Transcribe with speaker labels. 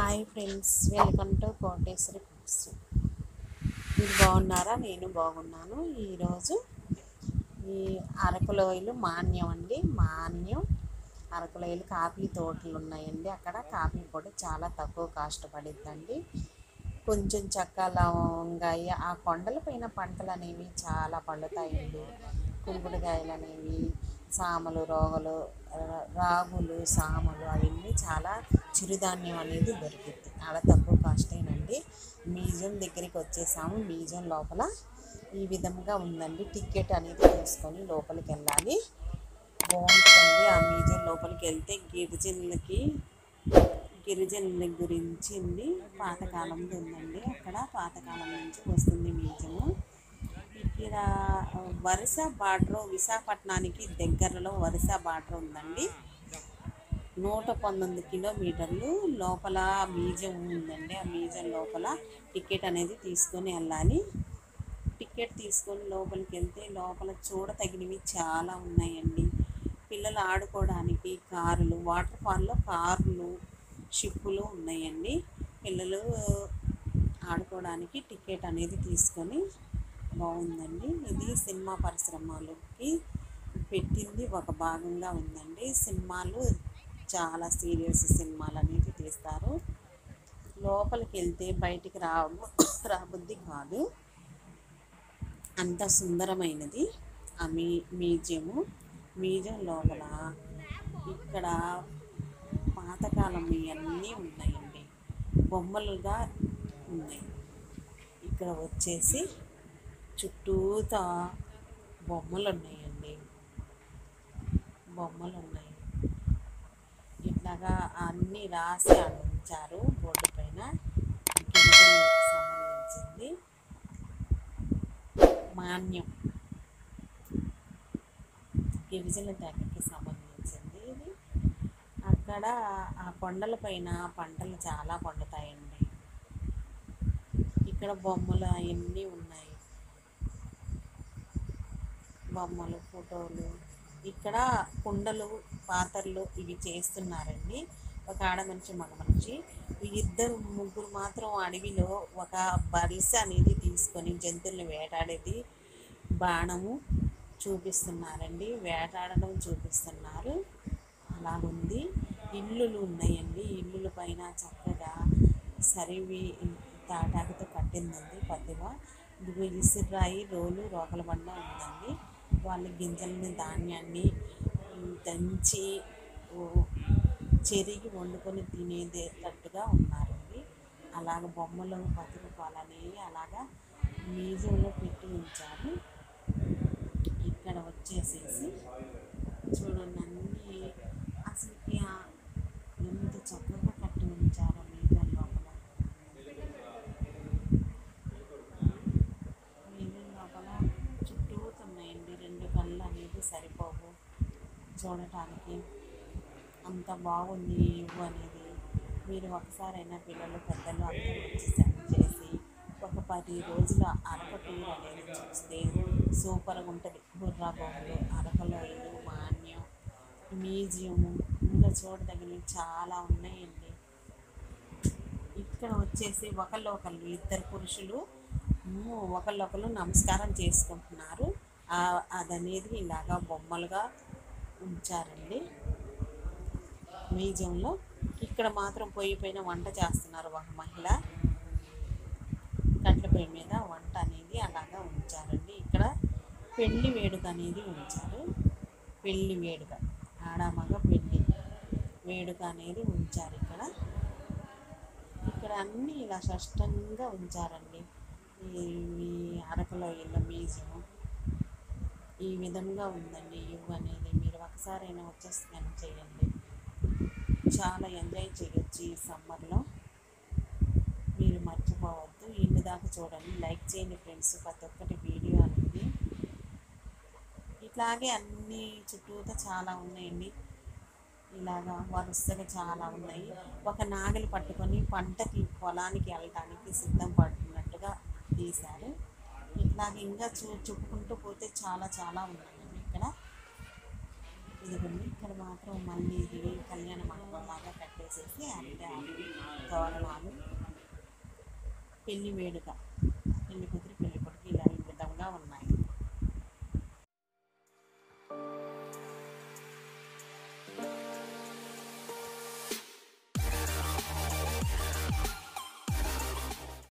Speaker 1: Hi friends, welcome to Koteswari foods. మీరు బాగున్నారా? నేను బాగున్నాను. ఈరోజు ఈ అరకులోయలు మాన్యం అండి. అరకులోయలు కాఫీ తోటలు ఉన్నాయండి. అక్కడ కాఫీ పొడి చాలా తక్కువ కాస్ట్ పడిద్దండి. కొంచెం చెక్క లవంగాయ ఆ కొండల పైన పంటలు అనేవి చాలా పండుతాయండి. కుంకుడుకాయలు అనేవి, సామలు, రాగులు, సామలు అవన్నీ చాలా చిరుధాన్యం అనేది దొరుకుతుంది. ఆడ తక్కువ కాస్టేనండి. మ్యూజియం దగ్గరికి వచ్చేసాము. మ్యూజియం లోపల ఈ విధంగా ఉందండి. టికెట్ అనేది తీసుకొని లోపలికి వెళ్ళాలి. బాగుంటుంది. ఆ మ్యూజియం లోపలికి వెళ్తే గిరిజనుల గురించింది పాతకాలంది ఉందండి. అక్కడ పాతకాలం నుంచి వస్తుంది మ్యూజియము. ఇక్కడ వరుస బార్డర్, విశాఖపట్నానికి దగ్గరలో వరుస బార్డర్ ఉందండి. 119 కిలోమీటర్లు లోపల మ్యూజియం ఉందండి. ఆ మ్యూజియం లోపల టికెట్ అనేది తీసుకొని వెళ్ళాలి. టికెట్ తీసుకొని లోపలికి వెళ్తే లోపల చూడతగినవి చాలా ఉన్నాయండి. పిల్లలు ఆడుకోవడానికి కారులు, వాటర్ ఫాల్లో కార్లు, షిప్పులు ఉన్నాయండి. పిల్లలు ఆడుకోవడానికి టికెట్ అనేది తీసుకొని బాగుందండి. ఇది సినిమా పరిశ్రమలకి పెట్టింది ఒక భాగంగా ఉందండి. సినిమాలు చాలా సీరియల్స్ సినిమాలు అనేది తీస్తారు. లోపలికి వెళ్తే బయటికి రాబుద్ది కాదు, అంత సుందరమైనది ఆ మ్యూజియం లోపల. ఇక్కడ పాతకాలం ఇవన్నీ ఉన్నాయండి, బొమ్మలుగా ఉన్నాయి. ఇక్కడ వచ్చేసి చుట్టూతా బొమ్మలు ఉన్నాయండి. ఇట్లాగా అన్నీ రాసి ఉంచారు బోర్డు పైన. గిరిజనులకు సంబంధించింది మాన్యం, గిరిజనుల దగ్గరికి సంబంధించింది ఇది. అక్కడ ఆ కొండల పైన పంటలు చాలా పండుతాయండి. ఇక్కడ బొమ్మలు అవన్నీ ఉన్నాయి, బొమ్మలు, ఫోటోలు. ఇక్కడ కుండలు, పాత్రలు ఇవి చేస్తున్నారండి. ఒక ఆడ మనిషి, మగ మనిషి, ముగ్గురు మాత్రం అడవిలో ఒక బరిసె అనేది తీసుకొని జంతువుల్ని వేటాడేది బాణము చూపిస్తున్నారండి. వేటాడడం చూపిస్తున్నారు. అలాగుంది. ఇల్లులు ఉన్నాయండి. ఇల్లుల పైన చక్కగా సరివి తాటాకుతో కట్టిందండి పద్దుగా. ఇదిగో ఇసురాయి, రోలు, రోకల బండ ఉందండి. వాళ్ళు గింజలని, ధాన్యాన్ని దంచి చెరిగి వండుకొని తినేటట్టుగా ఉన్నారండి. అలాగ బొమ్మలు, బతుకుపాలు అనేవి అలాగా మ్యూజియంలో పెట్టి ఉంచారు. ఇక్కడ వచ్చేసేసి చూడండి, అన్నీ అసలుకి ఎంత చక్కగా కట్టి ఉంచారో మ్యూజియం లోపల. మ్యూజియం లోపల చుట్టూతున్నాయండి. 2 కళ్ళు అనేది సరిపోవు చూడటానికి, అంత బాగుంది ఈ ఇవ్వు అనేది. మీరు ఒకసారైనా పిల్లలు, పెద్దలు అందరూ వచ్చి సెండ్ చేసి ఒక 10 రోజుల అరకు టూర్ అనేది చూస్తే సూపర్గా ఉంటుంది. బుర్రా బొమ్మలు, అరకులోయలు, మాన్యం, మ్యూజియము, ఇంకా చూడదగినవి చాలా ఉన్నాయండి. ఇక్కడ వచ్చేసి ఒకళ్ళు ఇద్దరు పురుషులు ఒకళ్ళొకళ్ళు నమస్కారం చేసుకుంటున్నారు. అదనేది ఇలాగా బొమ్మలుగా ఉంచారండి మ్యూజియంలో. ఇక్కడ మాత్రం పొయ్యి పైన వంట చేస్తున్నారు. ఒక మహిళ కట్ల పొయ్యి మీద వంట అనేది అలాగా ఉంచారండి. ఇక్కడ పెళ్లి వేడుక అనేది ఉంచారు. పెళ్లి వేడుక, ఆడమగ పెళ్లి వేడుక అనేది ఉంచారు. ఇక్కడ అన్నీ ఇలా స్పష్టంగా ఉంచారండి. ఈ అరకులోయల మ్యూజియం ఈ విధంగా ఉందండి. ఇవ్వు అనేది మీరు ఒకసారైనా వచ్చి స్కాన్ చేయండి. చాలా ఎంజాయ్ చేయొచ్చు ఈ సమ్మర్లో. మీరు మర్చిపోవద్దు. ఇన్ని దాకా చూడండి, లైక్ చేయండి ఫ్రెండ్స్. ప్రతి ఒక్కటి వీడియో అనేది ఇట్లాగే అన్ని చుట్టూతో చాలా ఉన్నాయండి. ఇలాగా వరుసగా చాలా ఉన్నాయి. ఒక నాగలి పట్టుకొని పంటకి, పొలానికి వెళ్ళడానికి సిద్ధం పడుతున్నట్టుగా తీశారు. ఇట్లాగే ఇంకా చెప్పుకుంటూ పోతే చాలా ఉన్నాయండి. ఇక్కడ ఇదిగోండి ఇక్కడ మాత్రం మళ్ళీ ఇది కళ్యాణ మండపం లాగా కట్టేసేసి అంటే తోరణాలు పెళ్లి వేడుక పెళ్లి కూతురు పెళ్లి కొడుకు ఇలా ఈ విధంగా ఉన్నాయి.